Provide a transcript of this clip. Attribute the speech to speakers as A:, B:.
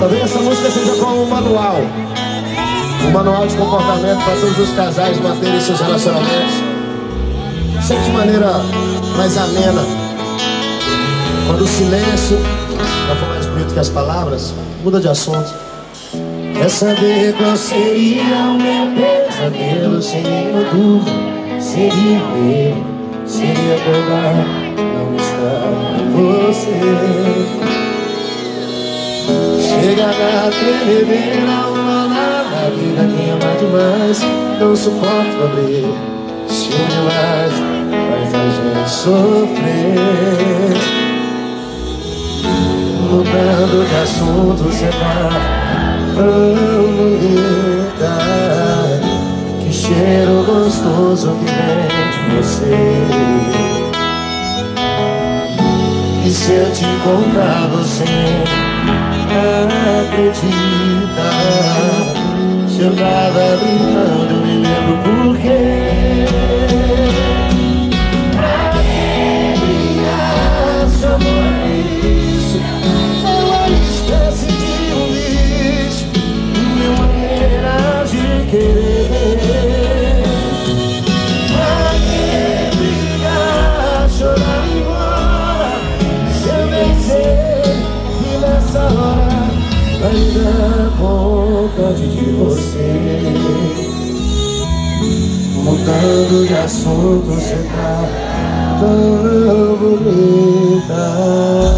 A: Talvez essa música seja como um manual de comportamento para todos os casais manterem seus relacionamentos sempre de maneira mais amena. Quando o silêncio já for mais bonito que as palavras, muda de assunto. Quer saber qual seria o meu pesadelo? Sem nenhuma dúvida, seria ele. Seria acordar, não estar com você. Chega na tremedeira, uma na vida que ama demais. Não suporto abrir ciúme demais, faz a gente sofrer. Mudando de assunto, cê tá tão bonita. Que cheiro gostoso que vem de você. E se eu te encontrar, você acredita? Se eu tava brincando, eu me lembro por quê. Pra que brigar, seu amor é isso? É uma espécie de um vício, minha maneira de querer. Pra que brigar, chorar e embora? Se eu bem sei que nessa hora vai dar vontade de você. Mudando de assunto, você tá tão bonita.